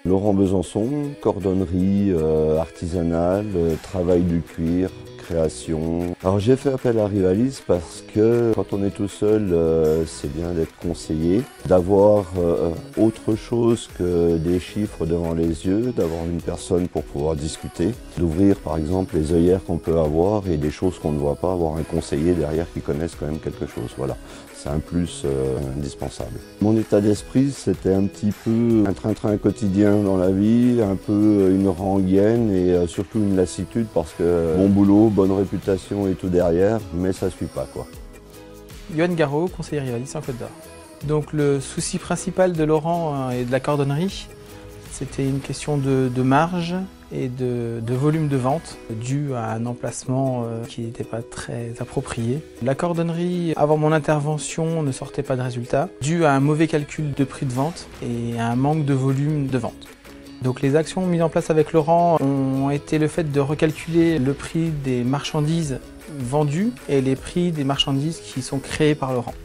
Laurent Besançon, cordonnerie artisanale, travail du cuir, création. Alors j'ai fait appel à Rivalis parce que quand on est tout seul, c'est bien d'être conseillé, d'avoir autre chose que des chiffres devant les yeux, d'avoir une personne pour pouvoir discuter, d'ouvrir par exemple les œillères qu'on peut avoir et des choses qu'on ne voit pas, avoir un conseiller derrière qui connaisse quand même quelque chose. Voilà, c'est un plus indispensable. Mon état d'esprit, c'était un petit peu un train-train quotidien dans la vie, un peu une rengaine et surtout une lassitude parce que bon boulot, bonne réputation et tout derrière, mais ça ne suit pas quoi. Yoann Garot, conseiller Rivalis en Côte d'Or. Donc le souci principal de Laurent et de la cordonnerie, c'était une question de marge et de volume de vente dû à un emplacement qui n'était pas très approprié. La cordonnerie, avant mon intervention, ne sortait pas de résultats dû à un mauvais calcul de prix de vente et à un manque de volume de vente. Donc les actions mises en place avec Laurent ont été le fait de recalculer le prix des marchandises vendues et les prix des marchandises qui sont créées par Laurent.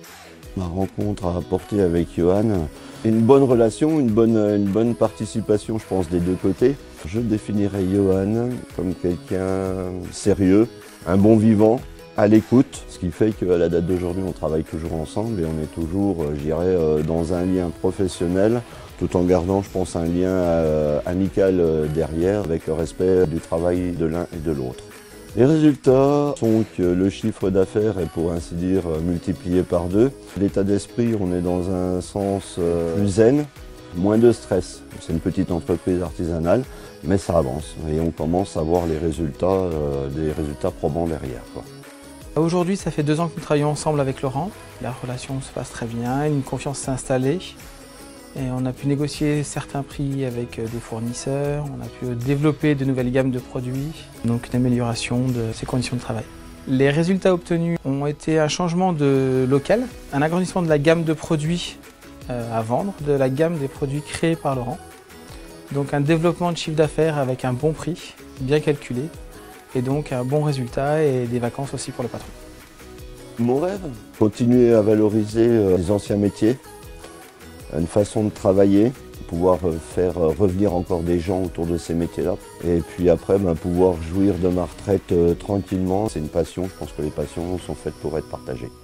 Ma rencontre a apporté avec Yoann une bonne relation, une bonne participation, je pense, des deux côtés. Je définirais Yoann comme quelqu'un sérieux, un bon vivant, à l'écoute, ce qui fait qu'à la date d'aujourd'hui, on travaille toujours ensemble et on est toujours, je dirais, dans un lien professionnel, tout en gardant, je pense, un lien amical derrière, avec le respect du travail de l'un et de l'autre. Les résultats sont que le chiffre d'affaires est pour ainsi dire multiplié par 2. L'état d'esprit, on est dans un sens plus zen, moins de stress. C'est une petite entreprise artisanale, mais ça avance et on commence à voir les résultats, des résultats probants derrière, quoi. Aujourd'hui, ça fait 2 ans que nous travaillons ensemble avec Laurent. La relation se passe très bien, une confiance s'est installée. Et on a pu négocier certains prix avec des fournisseurs, on a pu développer de nouvelles gammes de produits, donc une amélioration de ses conditions de travail. Les résultats obtenus ont été un changement de local, un agrandissement de la gamme de produits à vendre, de la gamme des produits créés par Laurent. Donc un développement de chiffre d'affaires avec un bon prix, bien calculé, et donc un bon résultat et des vacances aussi pour le patron. Mon rêve, continuer à valoriser les anciens métiers, une façon de travailler, pouvoir faire revenir encore des gens autour de ces métiers-là. Et puis après, pouvoir jouir de ma retraite tranquillement. C'est une passion, je pense que les passions sont faites pour être partagées.